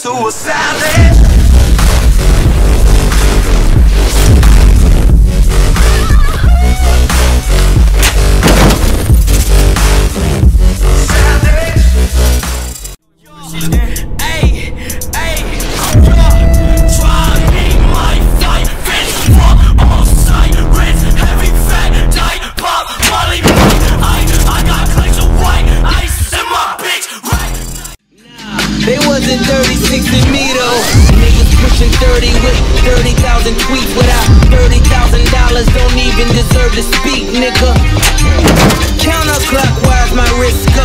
into a savage. They wasn't 36 in me though. Niggas pushing 30 with 30,000 tweets without $30,000. Don't even deserve to speak, nigga. Counterclockwise, my wrist go.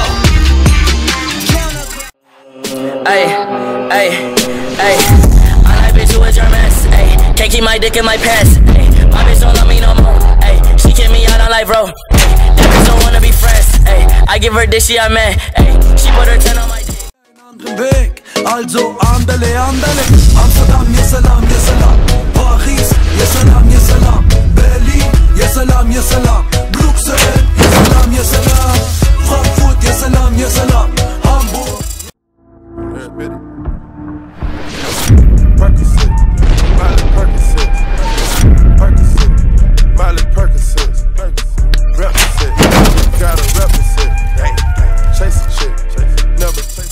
Ay, ay, ay. I like bitch who is your mess. Ay, can't keep my dick in my pants. Ay, my bitch don't love me no more. Ay, she kick me out on life, bro. Ay, that bitch don't wanna be friends. Ay, I give her dick, she a man. Ay, she put her 10 on my dick. Weg, also andale, andale. Amsterdam, ya salam, ya salam. Paris, ya salam, ya salam. Berlin, ya salam, ya salam. Bruxelles, ya salam, ya salam. Frankfurt, ya salam, ya salam. Hamburg. Percocet, Miley Percocet, Percocet, Miley Percocet, represent, gotta represent. Chase a chick, never chase.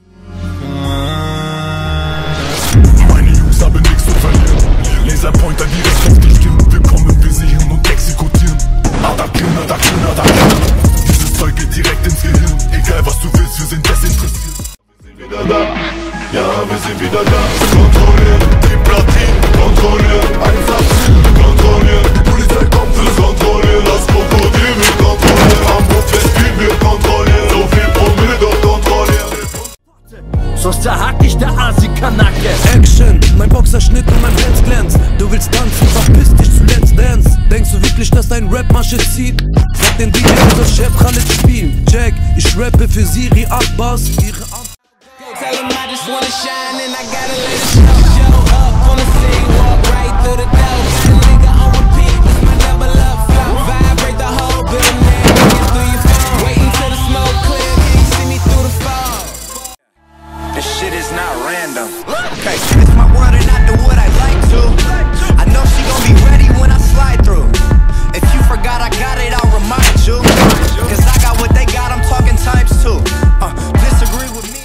Laserpointer direkt auf die Stirn. Wir kommen, wir sehen und exekutieren. Attackieren, attackieren, attackieren. Dieses Zeug geht direkt ins Gehirn. Egal was du willst, wir sind desinteressiert. Wir sind wieder da, ja, wir sind wieder da. Kontrollieren, die Platin, kontrollieren. 187, kontrollieren. Die Polizei kommt fürs Kontrollieren. Das Krokodil wird kontrollieren. Hamburg Westbild wird kontrollieren. So viel Promille dort kontrollieren. Sonst zerhack ich der Asi-Kanacke. Action, mein Boxerschnitt und mein Pants glänzt. Du willst tanzen, verpiss dich zu Let's Dance. Denkst du wirklich, dass dein Rap-Masche zieht? Sag den DJ, unser Chef Khaled spielen. Check, ich rappe für Siri Abbas. Ihre Tell them I just wanna shine and I gotta let it show up on the scene, walk right through the door. Nigga on repeat, this my double up flow. Vibrate the whole building, get through your phone. Wait until the smoke clear, can you see me through the fog? This shit is not random. Okay, it's my word and I do what I like to. I know she gon' be ready when I slide through. If you forgot I got it, I'll remind you. Cause I got what they got, I'm talking times two. Disagree with me.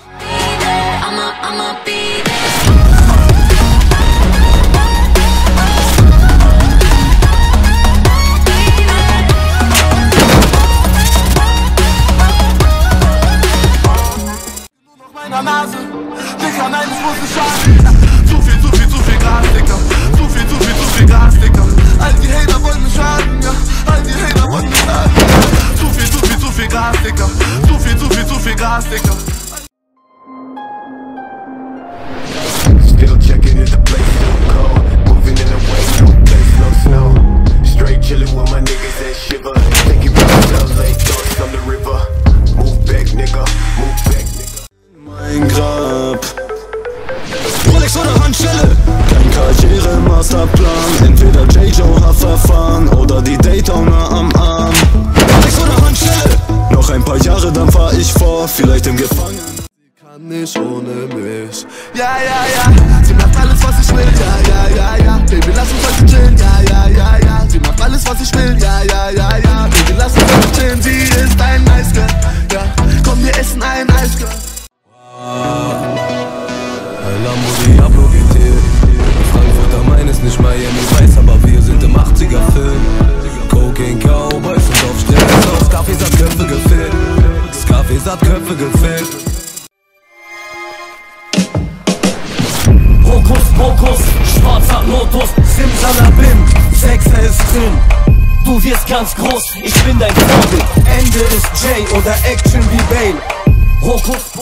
I'ma be there. Nase, Dicker, nein, ich muss nicht schaden. Zu viel Gas, Dicker. Zu viel Gas, Dicker. All die Hater wollen mich schaden, ja. All die Hater wollen mich schaden. Zu viel Gas, Dicker. Zu viel Gas, Dicker. Still checking if the place still cold. Moving in the way, no place, no snow. Straight chilling with my niggas that shiver. Thinking about LA, thoughts on the river. Move back, nigga. Move back, nigga. Mein Grab. Rolex oder Handschelle. Kein Karriere-Masterplan. Entweder J-Joe-Haftverfahren oder die Daytona am Arm. Rolex oder Handschelle. Noch ein paar Jahre, dann fahr ich vor. Vielleicht im Gefangenen. Kann nicht ohne mich. Ja, ja, ja, sie macht alles, was ich will. Ja, ja, ja, ja, Baby, lass uns heute chillen. Ja, ja, ja, ja, sie macht alles, was ich will. Ja, ja, ja, ja, Baby, lass uns heute chillen. Sie ist ein Nice Girl. Ja, komm, wir essen ein Eisgirl. Lambo Diablo GT. Frankfurt am Main ist nicht Miami Vice, aber wir sind im 80er-Film. Cocaine Cowboys und auf Scarface hat Köpfe gefehlt. Scarface hat Köpfe gefehlt. Hokus Pokus, schwarzer Lotus, Simsalabim, Sechser ist drin. Du wirst ganz groß, ich bin dein Vorbild. Ende ist J oder Action wie Bale. Hokus